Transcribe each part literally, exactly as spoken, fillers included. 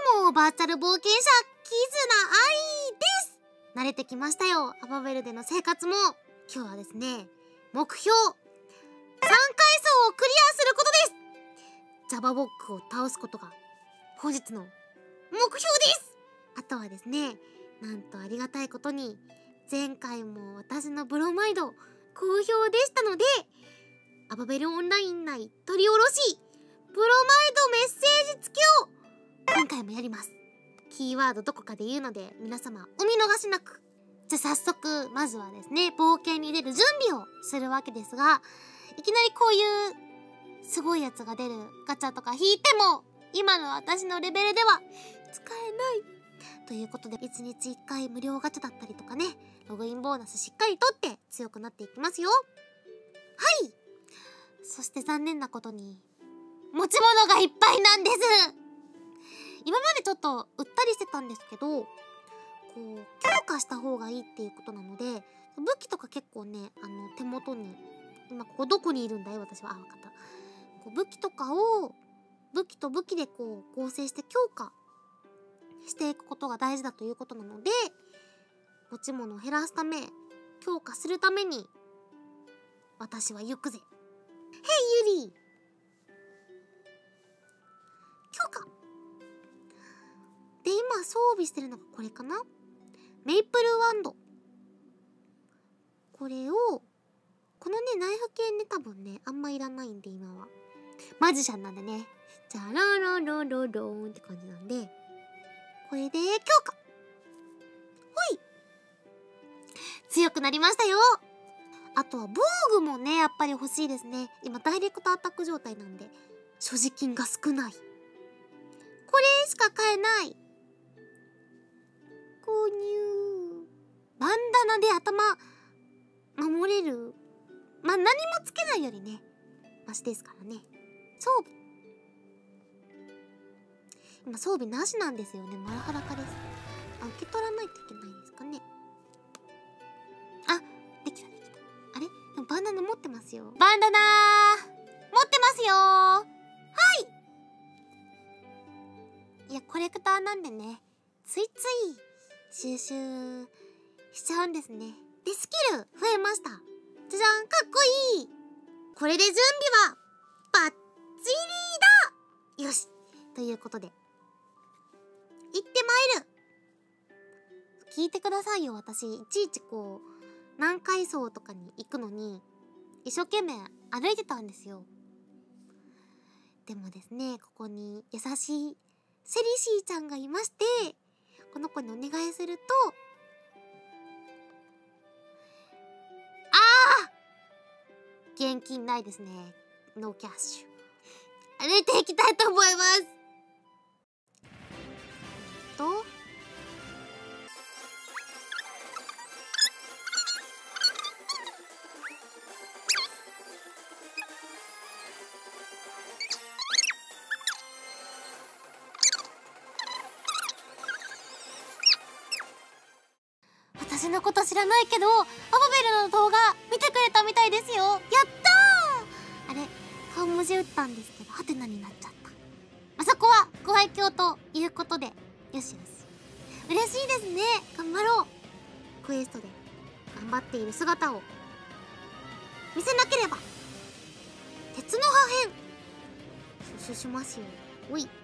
どうも、バーチャル冒険者、キズナアイです。慣れてきましたよ、アバベルでの生活も。今日はですね、目標、さんかいそうをクリアすることです。ジャバボックを倒すことが、本日の目標です。あとはですね、なんとありがたいことに、前回も私のブロマイド、好評でしたので、アバベルオンライン内取り下ろし、ブロマイドメッセージ付きを今回もやります。キーワードどこかで言うので皆様お見逃しなく。じゃあ早速まずはですね、冒険に出る準備をするわけですが、いきなりこういうすごいやつが出るガチャとか引いても今の私のレベルでは使えないということで、いちにちいっかい無料ガチャだったりとかね、ログインボーナスしっかり取って強くなっていきますよ。はい。そして残念なことに持ち物がいっぱいなんです。今までちょっと売ったりしてたんですけど、こう強化した方がいいっていうことなので、武器とか結構ね、あの手元に、今ここどこにいるんだい私は。あ、分かった。こう武器とかを武器と武器でこう合成して強化していくことが大事だということなので、持ち物を減らすため、強化するために私は行くぜ。ヘイユリー、強化で、今装備してるのがこれかな。メイプルワンド。これをこのね、ナイフ系ね、多分ねあんまいらないんで今はマジシャンなんでね、じゃあララララローンって感じなんで、これで強化。ほい、強くなりましたよ。あとは防具もね、やっぱり欲しいですね。今ダイレクトアタック状態なんで所持金が少ない。これしか買えない。購入。バンダナで頭守れる。まあ、何もつけないよりねマシですからね。装備、今装備なしなんですよね。マラハラ化です。あ、受け取らないといけないんですかね。あ、できたできた。あれ、でもバンダナ持ってますよ。バンダナー持ってますよー。はい。いや、コレクターなんでね、ついつい収集しちゃうんですね。で、スキル増えました。じゃじゃん、かっこいい。これで準備はバッチリだ。よし、ということで行ってまいる。聞いてくださいよ。私いちいちこう何階層とかに行くのに一生懸命歩いてたんですよ。でもですね、ここに優しいセリシーちゃんがいまして、この子にお願いすると、あー、現金ないですね。ノーキャッシュ。歩いていきたいと思います。と私のこと知らないけどアバベルの動画見てくれたみたいですよ。やったー。あれ、顔文字打ったんですけどハテナになっちゃった。あそこはご愛嬌ということで、よしよし、嬉しいですね。頑張ろう。クエストで頑張っている姿を見せなければ。鉄の破片収集しますよ。おい、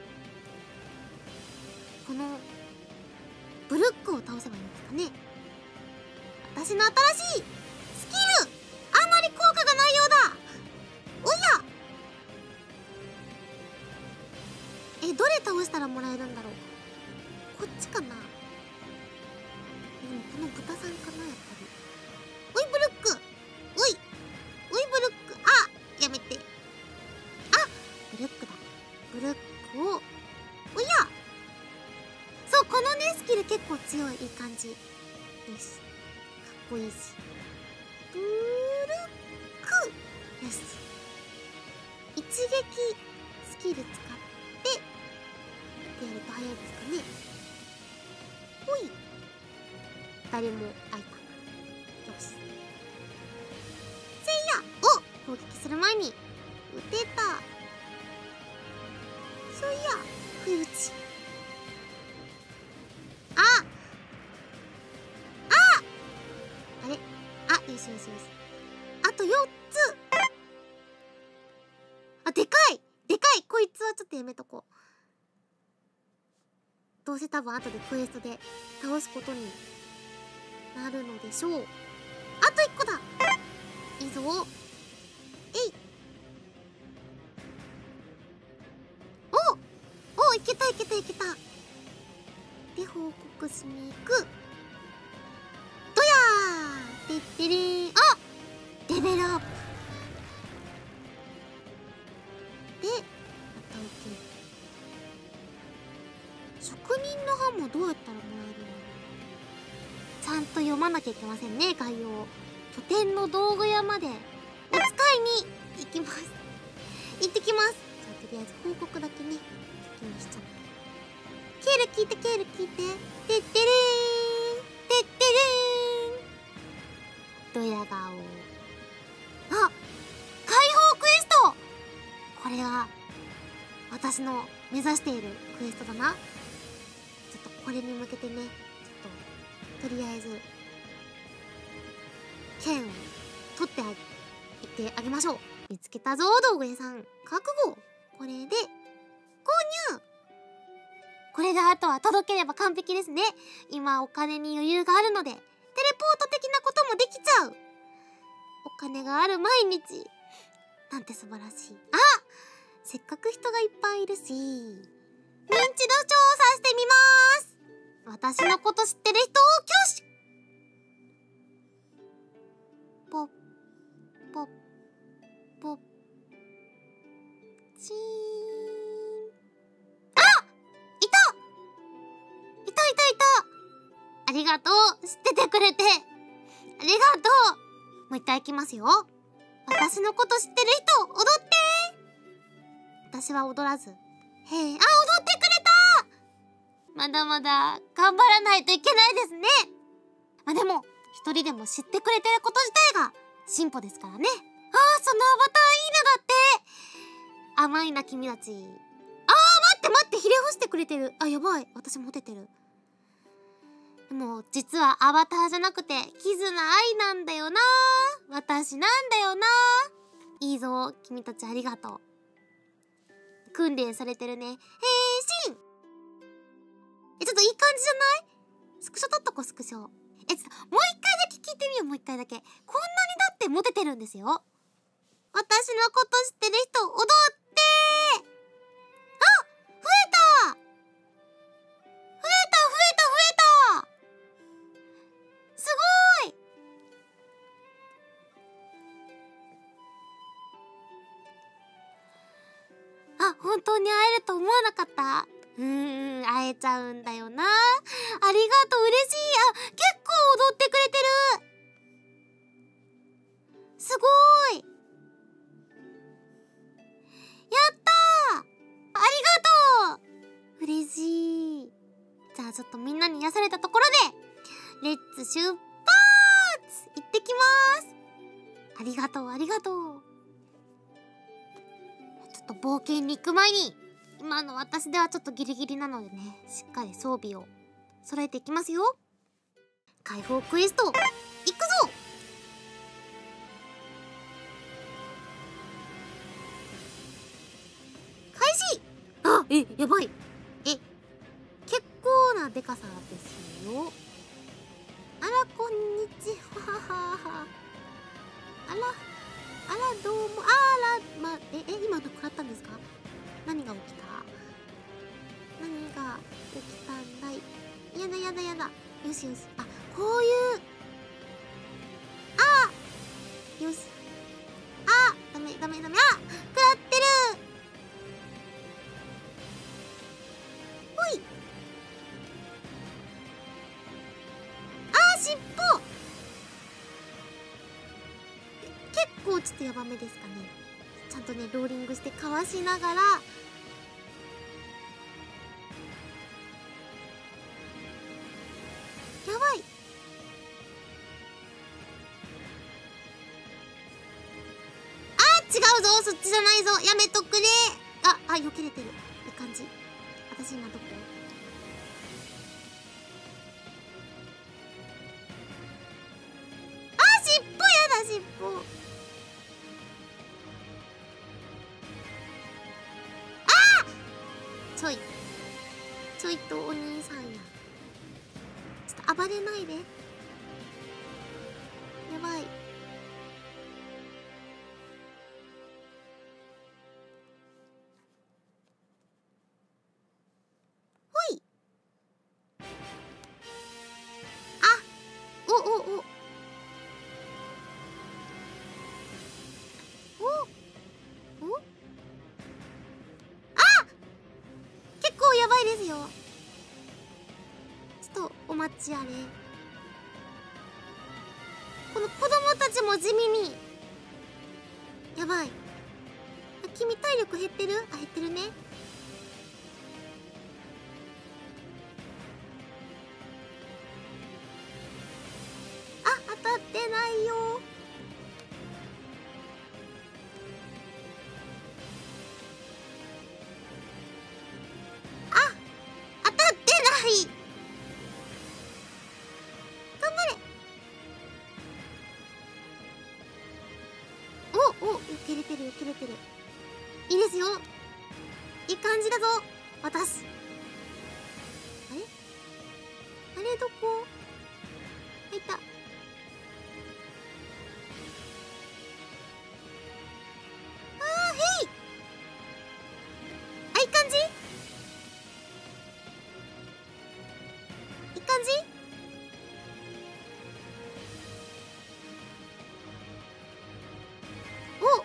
このブルックを倒せばいいんですかね。私の新しいスキル、あんまり効果がないようだ。おや、え、どれ倒したらもらえるんだろう。こっちかな。でもこの豚さんかな、やっぱり。おいブルック、おいおいブルック、あ、やめて。あ、ブルックだ。ブルックを、おや、そう、このねスキル結構強い。いい感じ。よし、かっこいいし。ブルック、よし、一撃スキル使ってってやると早いですかね。ほい、誰も開いた。よし、せいや、お、攻撃する前に撃てた。そいや、不意打ち。 しよしよし。あとよっつ。あ、でかいでかい。こいつはちょっとやめとこう。どうせ多分後でクエストで倒すことになるのでしょう。あといっこだ。いいぞ。えい。おお、いけたいけたいけた。で、報告しに行く。どやーてってれーん。あ、レベルアップで、また受ける。職人の刃もどうやったらもらえるの？ちゃんと読まなきゃいけませんね、概要。拠点の道具屋までお使いに行きます。行ってきます。じゃあとりあえず報告だけね先にしちゃって。ケール聞いて、ケール聞いて。てってれーんてってれーん。ドヤ顔。あ、解放クエスト。これが私の目指しているクエストだな。ちょっとこれに向けてね、ちょっととりあえず剣を取ってあげてあげましょう。見つけたぞ道具屋さん。覚悟。これで購入。これであとは届ければ完璧ですね。今お金に余裕があるのでテレポート的なこともできちゃう。お金がある毎日なんて素晴らしい。あ、せっかく人がいっぱいいるし認知度調査してみます。私のこと知ってる人を挙手。ポッポッポッチーン。あ、いたいたいたいた。ありがとう、知っててくれてありがとう。もう一回いきますよ。私のこと知ってる人踊って。私は踊らず。へえ、あ、踊ってくれた。まだまだ頑張らないといけないですね。まあでも一人でも知ってくれてること自体が進歩ですからね。ああ、そのアバターいいのだって。甘いな君たち。あー、待って待って、ひれ伏してくれてる。あ、やばい、私モテてる。でも実はアバターじゃなくてキズナアイなんだよな。私なんだよな。いいぞ、君たちありがとう。訓練されてるね。変身。え、ちょっといい感じじゃない？スクショ撮っとこ、スクショ。え、ちょっともう一回だけ聞いてみよう、もう一回だけ。こんなにだってモテてるんですよ。私のこと知ってる人踊ってー。あ、増えた増えた増えた増えた。すごーい。あ、本当に会えると思わなかった。うーん、会えちゃうんだよな。ありがとう、嬉しい。あ、結構踊ってくれてる。すごーい。やったー。ありがとう。嬉しい。じゃあちょっとみんなに癒されたところでレッツ出発。行ってきます。ありがとう、ありがとう。ちょっと冒険に行く前に、今の私ではちょっとギリギリなのでね、しっかり装備を揃えていきますよ。解放クエスト行くぞ。開始。あ、え、やばい。え、結構なでかさですよ。あら、こんにちは。あら、あら、どうも。あら、ま、え、え、今の食らったんですか？何が起きた？何が起きたんだい？やだやだやだ。よしよし。あ、こういう。あ！よし。あ！ダメダメダメ。あ！食らってる！ほい。あー、尻尾！結構ちょっとヤバめですかね。ちゃんとね、ローリングしてかわしながら、やばい。あー、違うぞ、そっちじゃないぞ、やめとくれ。あ、あ、避けれてる。いい感じ。私今どこ？あー、尻尾やちょいちょいとお兄さんや。ちょっと暴れないで。やばい。ほい。あ、おおおおお、あ、結構やばいですよ。ちょっとお待ちあれ。この子供たちも地味にやばい。君体力減ってる？あ、減ってるね。あ、当たってないよ。あ、当たってない。頑張れ。おお、受けれてる受けれてる。いいですよ。いい感じだぞ。渡す。あれあれ、どこ入った。あー、へい。あ、いい感じ。いい感じ。お、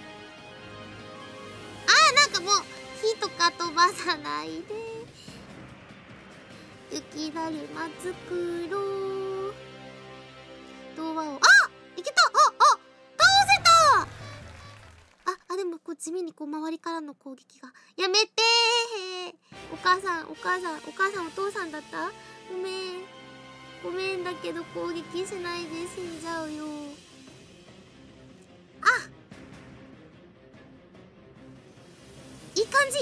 なんかもう火とか飛ばさないで。雪だるま作ろう。童話を、あ、いけた。ああ、倒せた。ああ、でもこう地味にこう周りからの攻撃が。やめてー。お母さんお母さんお母さんお父さんだった。ごめんごめんだけど攻撃しないで、死んじゃうよ。あ、いい感じ。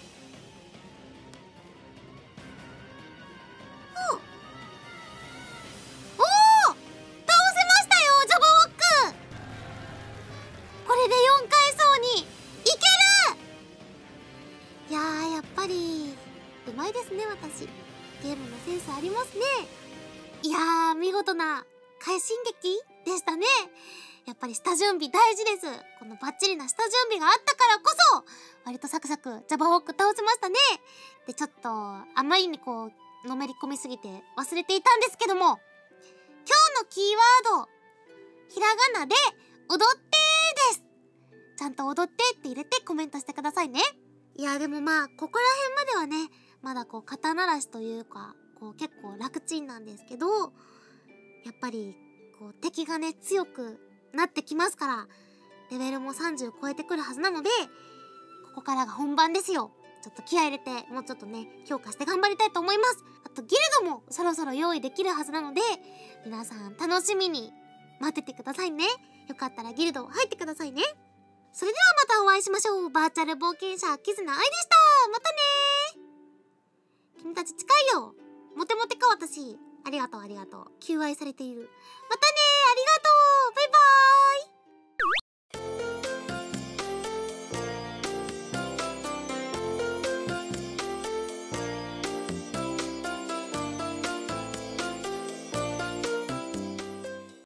おお、おお、倒せましたよ、ジャバウォック。これでよんかいそうにいける。いやー、やっぱりうまいですね、私。ゲームのセンスありますね。いやー、見事な快進撃でしたね。やっぱり下準備大事です。このバッチリな下準備があったからこそ割とサクサクジャバウォック倒せましたね。で、ちょっとあまりにこうのめり込みすぎて忘れていたんですけども、今日のキーワードひらがなで踊ってーです。ちゃんと踊ってって入れてコメントしてくださいね。いや、でもまあここら辺まではね、まだこう肩慣らしというかこう結構楽ちんなんですけど、やっぱりこう敵がね強くなってきますから、レベルもさんじゅう超えてくるはずなので、ここからが本番ですよ。ちょっと気合い入れてもうちょっとね強化して頑張りたいと思います。あとギルドもそろそろ用意できるはずなので、皆さん楽しみに待っててくださいね。よかったらギルド入ってくださいね。それではまたお会いしましょう。バーチャル冒険者キズナアイでした。またねー。君たち近いよ。モテモテか私。ありがとうありがとう。求愛されている。またね。